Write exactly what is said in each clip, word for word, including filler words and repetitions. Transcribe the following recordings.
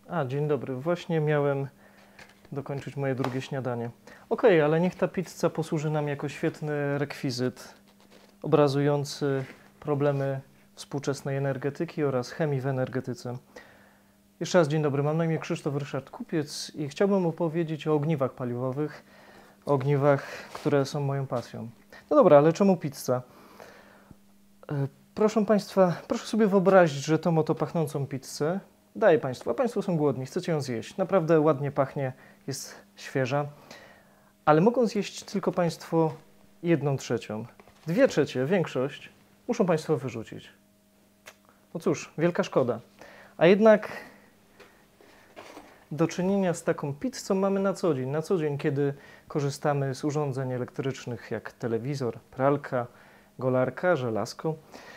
A, dzień dobry. Właśnie miałem dokończyć moje drugie śniadanie. Ok, ale niech ta pizza posłuży nam jako świetny rekwizyt obrazujący problemy współczesnej energetyki oraz chemii w energetyce. Jeszcze raz dzień dobry. Mam na imię Krzysztof R. Kupiec i chciałbym opowiedzieć o ogniwach paliwowych, o ogniwach, które są moją pasją. No dobra, ale czemu pizza? Proszę Państwa, proszę sobie wyobrazić, że tą oto pachnącą pizzę daję Państwu, a Państwo są głodni, chcecie ją zjeść. Naprawdę ładnie pachnie, jest świeża, ale mogą zjeść tylko Państwo jedną trzecią. Dwie trzecie, większość, muszą Państwo wyrzucić. No cóż, wielka szkoda. A jednak do czynienia z taką pizzą mamy na co dzień. Na co dzień, kiedy korzystamy z urządzeń elektrycznych jak telewizor, pralka, golarka, żelazko.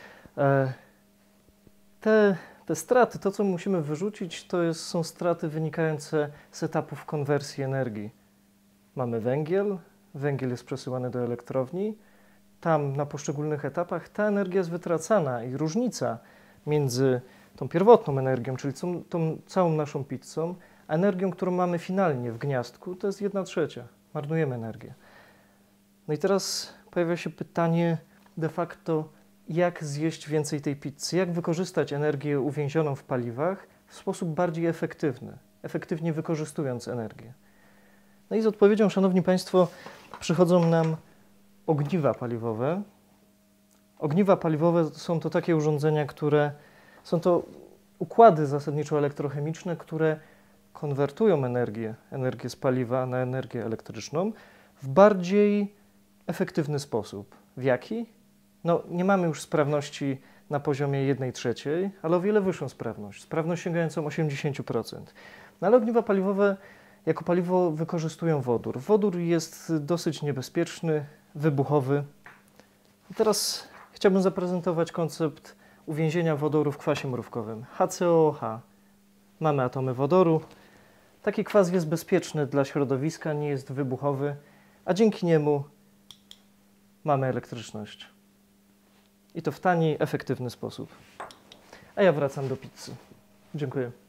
Te, te straty, to co musimy wyrzucić, to jest, są straty wynikające z etapów konwersji energii. Mamy węgiel, węgiel jest przesyłany do elektrowni, tam na poszczególnych etapach ta energia jest wytracana i różnica między tą pierwotną energią, czyli tą, tą całą naszą pizzą, a energią, którą mamy finalnie w gniazdku, to jest jedna trzecia. Marnujemy energię. No i teraz pojawia się pytanie de facto, jak zjeść więcej tej pizzy, jak wykorzystać energię uwięzioną w paliwach w sposób bardziej efektywny, efektywnie wykorzystując energię. No i z odpowiedzią, Szanowni Państwo, przychodzą nam ogniwa paliwowe. Ogniwa paliwowe są to takie urządzenia, które są to układy zasadniczo elektrochemiczne, które konwertują energię, energię z paliwa na energię elektryczną w bardziej efektywny sposób. W jaki? No, nie mamy już sprawności na poziomie jednej trzeciej, ale o wiele wyższą sprawność, sprawność sięgającą osiemdziesiąt procent. No, ale ogniwa paliwowe jako paliwo wykorzystują wodór. Wodór jest dosyć niebezpieczny, wybuchowy. I teraz chciałbym zaprezentować koncept uwięzienia wodoru w kwasie mrówkowym. H C O H. Mamy atomy wodoru. Taki kwas jest bezpieczny dla środowiska, nie jest wybuchowy, a dzięki niemu mamy elektryczność. I to w tani, efektywny sposób. A ja wracam do pizzy. Dziękuję.